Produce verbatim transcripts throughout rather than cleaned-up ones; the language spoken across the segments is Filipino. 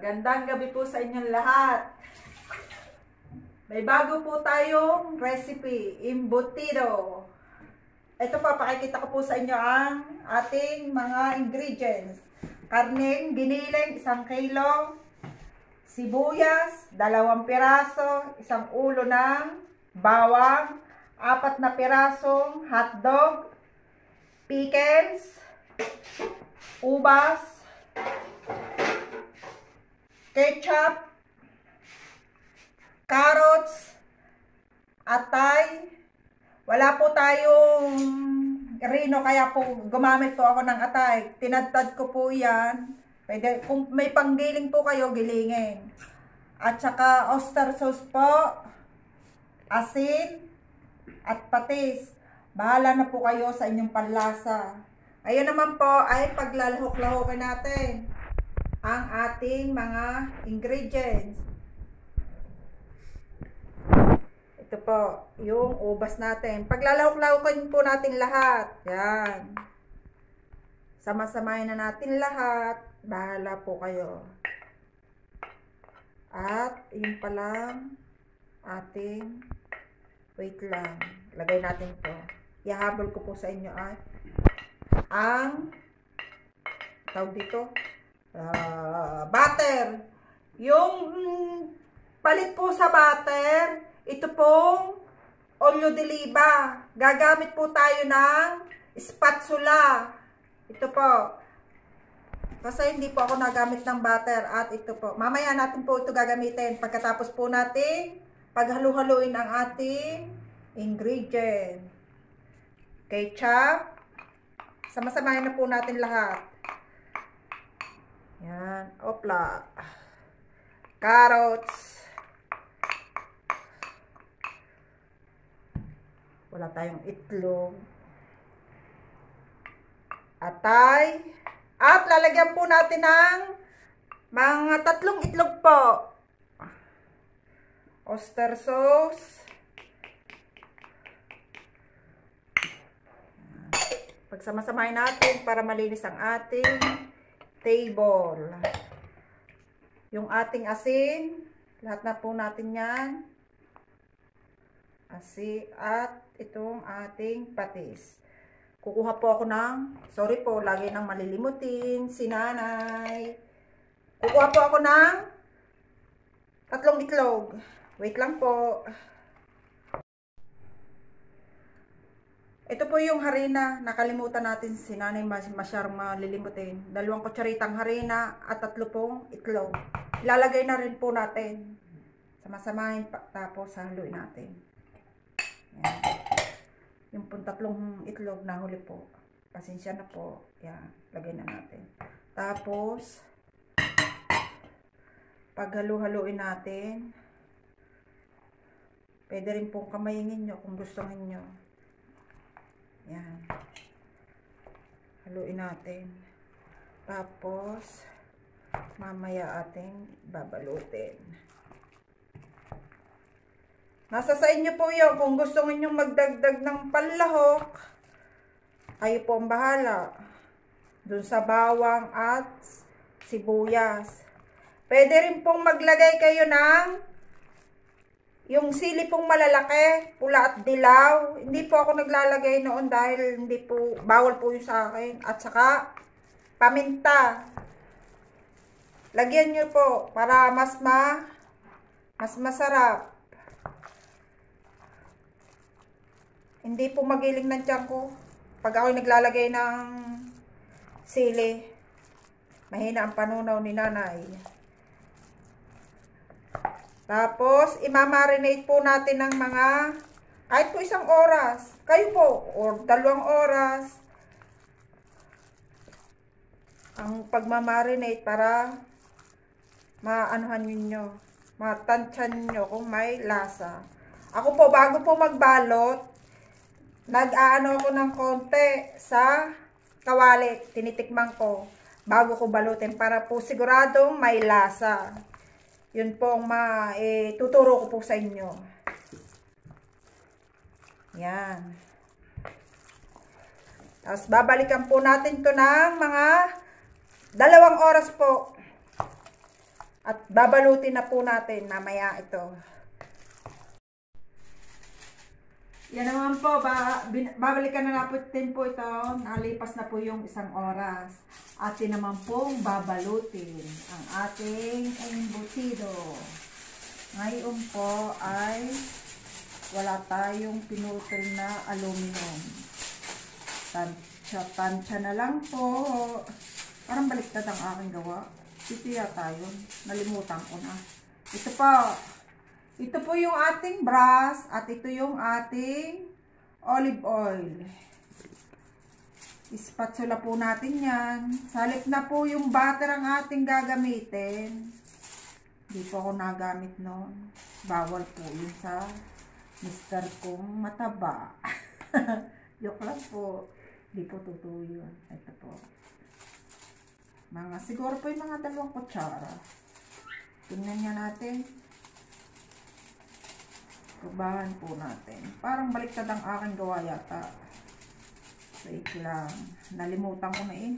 Magandang gabi po sa inyong lahat. May bago po tayong recipe, embutido. Ito pa, pakikita ko po sa inyo ang ating mga ingredients. Karneng giniling, isang kilo. Sibuyas, dalawang piraso. Isang ulo ng bawang. Apat na pirasong hotdog. Pickles. Ubas. Ketchup, carrots, atay. Wala po tayong rino kaya po gumamit po ako ng atay. Tinadtad ko po yan. Pwede, kung may panggiling po kayo, gilingin. At saka oyster sauce po, asin, at patis. Bahala na po kayo sa inyong panlasa. Ayun naman po ay paglalahok-lahokin natin ang ating mga ingredients. Ito po, yung ubas natin. Paglalahok-lahokin po natin lahat. Yan. Sama-samahin na natin lahat. Bahala po kayo. At, yun pa lang ating, wait lang. Lagay natin to. Ihahabol ko po sa inyo ay ang tawag dito. Uh, butter. Yung mm, palit po sa butter, ito pong olio de oliva. Gagamit po tayo ng spatula. Ito po. Kasi hindi po ako nagamit ng butter. At ito po. Mamaya natin po ito gagamitin. Pagkatapos po natin paghalu-haluin ang ating ingredient. Ketchup. Sama-samahin na po natin lahat. Yan, opla. Carrots. Wala tayong itlog. Atay. At lalagyan po natin ng mga tatlong itlog po. Oyster sauce. Pagsama-samahin natin para malinis ang ating table. Yung ating asin, lahat na po natin yan. Asin at itong ating patis. Kukuha po ako ng, sorry po, lagi nang malilimutin si nanay. Kukuha po ako ng tatlong itlog. Wait lang po. Ito po yung harina. Nakalimutan natin si nanay masyarong malilimutin. Dalawang kutsaritang harina at tatlo pong itlog. Ilalagay na rin po natin. Samasamahin pa, tapos haluin natin. Yan. Yung pong tatlong itlog na huli po. Pasensya na po. Yan. Lagay na natin. Tapos, paghalu-haluin natin, pwede rin pong kamayingin nyo kung gusto niyo. Yan. Haluin natin. Tapos, mamaya ating babalutin. Nasa sa inyo po yun. Kung gusto niyo magdagdag ng panlahok, kayo po ang bahala. Dun sa bawang at sibuyas. Pwede rin pong maglagay kayo ng yung sili pong malalaki, pula at dilaw. Hindi po ako naglalagay noon dahil hindi po, bawal po yung sa akin. At saka, paminta. Lagyan nyo po para mas ma, mas masarap. Hindi po magiling ng tiyan ko. Pag ako naglalagay ng sili, mahina ang panunaw ni nanay. Tapos, imamarinate po natin ng mga, kahit po isang oras. Kayo po, or dalawang oras. Ang pagmamarinate para maanuhan ninyo, matansyan nyo kung may lasa. Ako po, bago po magbalot, nag-aano ako ng konti sa kawali. Tinitikman ko bago ko balutin para po siguradong may lasa. Yun po ang ma-tuturo ko po sa inyo. Yan. Tapos babalikan po natin to ng mga dalawang oras po. At babalutin na po natin mamaya ito. Yan naman po, ba, bin, babalikan na natin po ito. Nalipas na po yung isang oras. Atin naman pong babalutin ang ating embutido. Ngayon po ay wala tayong pinutol na aluminum. Tansya-tansya na lang po. Parang baliktad ang aking gawa. Ito yata yun. Nalimutan ko na. Ito po. Ito po yung ating brush at ito yung ating olive oil. Spatula po natin yan. Salip na po yung butter ang ating gagamitin. Hindi po ako nagamit noon. Bawal po yun sa mister kong mataba. Joke lang po. Hindi po totoo yun. Ito po. Mga, siguro po yung mga dalawang kutsara. Tingnan niya natin. Tubahan po natin. Parang baliktad ang aking gawa yata. Wait lang. Nalimutan ko na eh.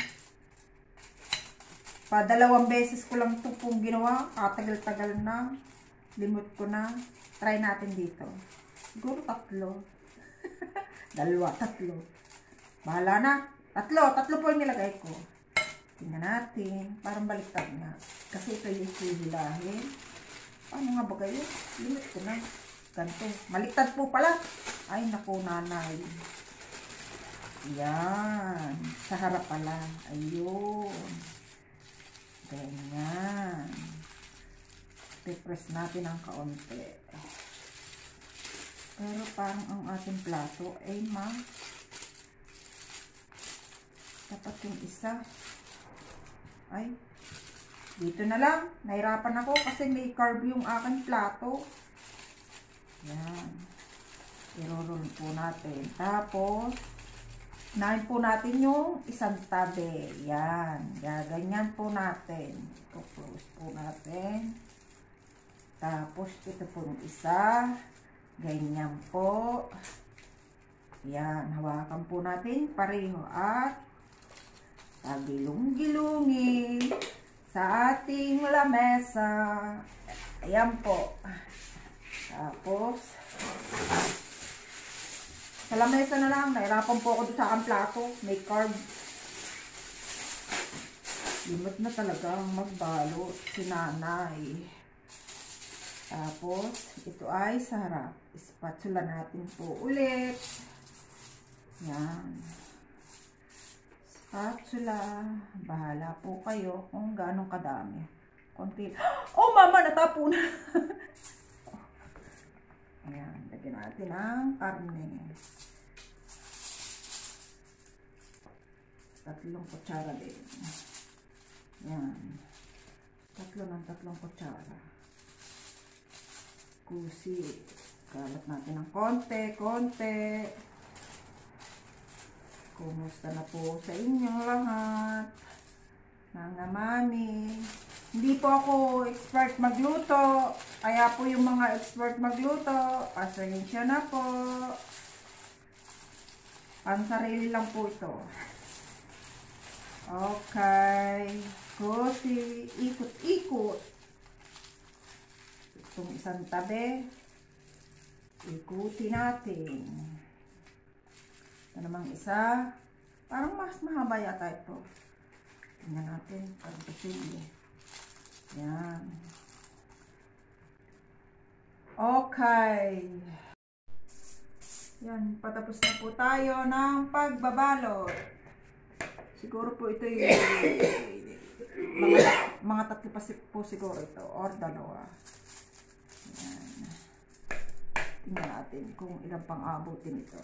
Padalawang beses ko lang ito pong ginawa. Katagal-tagal na. Limot ko na. Try natin dito. Siguro tatlo. Dalawa, tatlo. Bahala na. Tatlo. Tatlo po yung nilagay ko. Tingnan natin. Parang baliktad na. Kasi ito yung hihilahin. Paano nga ba kayo? Limot ko na. Ganito. Maliktad po pala. Ay, naku, nanay. Yan. Sa harap pala. Ayun. Ganyan. Repress natin ang kaunti. Pero parang ang ating plato ay ma dapat yung isa. Ay. Dito na lang. Nahirapan ako kasi may carb yung aking plato. Yan. I-roll po natin. Tapos, nahin po natin yung isang tabi. Yan. Gaganyan po natin. I-close po natin. Tapos, ito po yung isa. Ganyan po. Yan. Hawakan po natin pareho at tagilong-gilungi sa ating lamesa. Ayan po. Tapos, sa lamesa na lang. Nahirapan po ako doon sa aking plato. May carb. Limot na talaga ang magbalot si nanay. Tapos, ito ay sa harap. Spatula natin po ulit. Yan. Spatula. Bahala po kayo kung gaano kadami. Konti. Oh, mama! Natapo na! Ayan, lagyan natin ang karne. Tatlong kutsara din. Ayan. Tatlo ng tatlong kutsara. Kusi. Kalat natin ng konti, konti. Kumusta na po sa inyong lahat? Mga mami. Hindi po ako expert magluto. Kaya po yung mga expert magluto, pasensya na po. Ang sarili lang po ito. Okay. Kasi ikot-ikot. Itong isang tabi. Ikutin natin. Ito namang isa. Parang mas mahaba yata ito. Tingnan natin. Parang posible. Yan. Okay. Yan. Patapos na po tayo ng pagbabalot. Siguro po ito yung mga, mga tatlo pa po siguro ito. Or dalawa. Yan. Tingnan natin kung ilang pang abutin ito.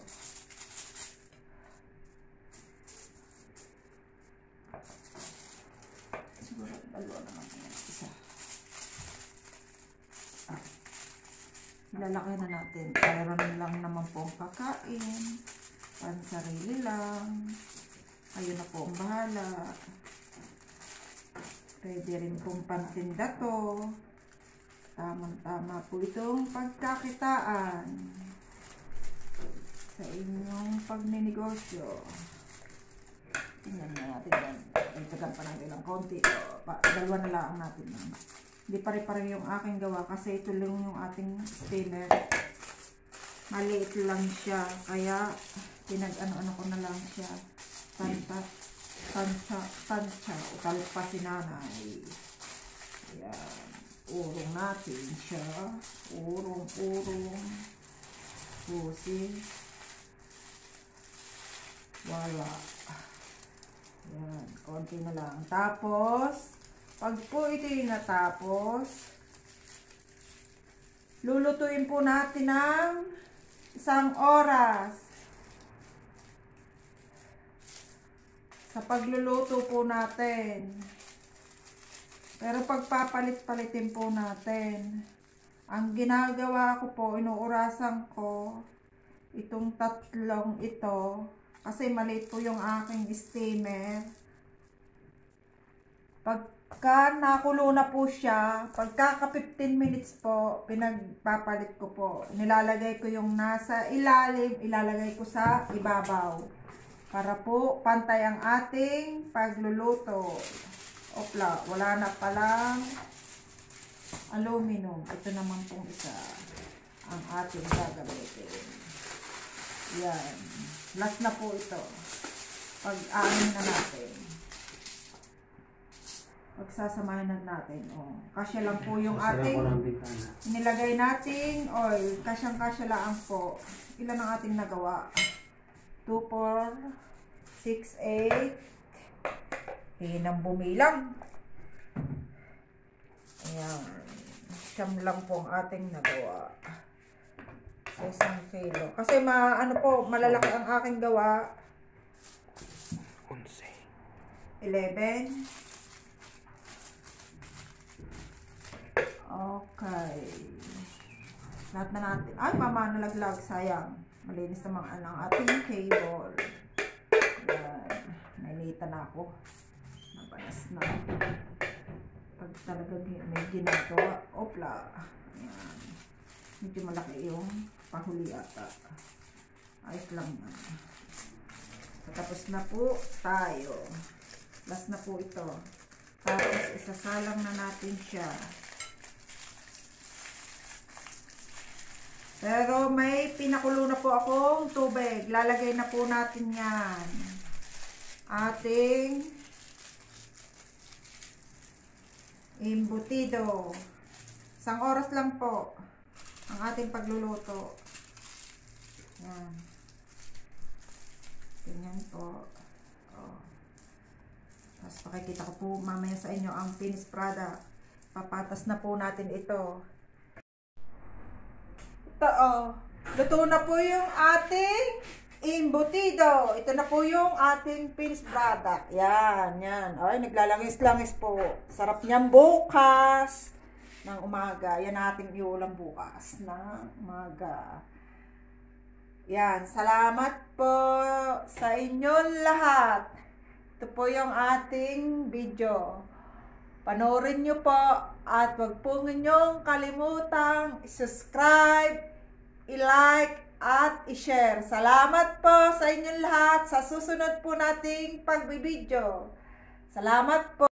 Siguro dalawa naman yan. Isa. Ah. Lalaki na natin. Mayroon lang naman pong kakain. Pansarili lang. Ayun na po ang bahala. Pwede rin pong pantinda to. Tamang-tama po itong pagkakitaan sa inyong pagninegosyo. Tingnan na natin yan. Dagdagan pa natin ng konti. Pa, dalawa na lang natin. Hindi pare-pare yung aking gawa kasi ito lang yung ating steamer. Maliit lang siya. Kaya pinag-ano-ano ko na lang siya. Tanta, tansya, tansya. Utalpa si nanay. Ayan. Urong natin siya. Urong, urong. Pusi. Wala. Ayan. Konti na lang. Tapos, pag po ito yung natapos, lulutuin po natin ng isang oras. Sa pagluluto po natin. Pero pagpapalit-palitin po natin. Ang ginagawa ko po, inuurasan ko itong tatlong ito. Kasi maliit po yung aking steamer. Pagka nakulo na po siya, pagka fifteen minutes po, pinagpapalit ko po. Nilalagay ko yung nasa ilalim, ilalagay ko sa ibabaw. Para po pantay ang ating pagluluto. Opla, wala na palang aluminum. Ito naman pong isa ang ating gagamitin. Yan. Last na po ito. Pag-amin na natin. Pagsasamahin na natin. Oh, kasya lang po yung ating nilagay nating oil. Kasyang-kasya lang po. Ilan ang ating nagawa? two, four, six, eight. Hinang bumilang. Ayan. Siyam lang po ang ating nagawa. Sa isang kilo. Kasi ma, ano po, malalaki ang aking gawa. eleven. Okay. Lahat na natin. Ay, mama, nalaglag. Sayang. Malinis naman ang ating table. Ayan. Nainita na ako. Nabalas na. Pag talaga may ginagawa. Opla. Ayan. Medyo malaki yung pahuli ata. Ayos lang yan. Tapos na po tayo. Last na po ito. Tapos isasalang na natin siya. Pero may pinakulo na po akong tubig. Lalagay na po natin yan. Ating embutido. Isang oras lang po ang ating pagluluto. Yan. Ganyan po. Oh. Tapos pakikita ko po mamaya sa inyo ang finished product. Papatas na po natin ito. Ito, oh. Luto na po yung ating embutido. Ito na po yung ating finished product. Yan, yan. Ay, naglalangis-langis po. Sarap niyan bukas ng umaga. Yan ating iulam bukas ng umaga. Yan. Salamat po sa inyong lahat. Ito po yung ating video. Panoorin nyo po at wag po ninyong kalimutang i-subscribe, i-like at i-share. Salamat po sa inyong lahat sa susunod po nating pagbibideo. Salamat po.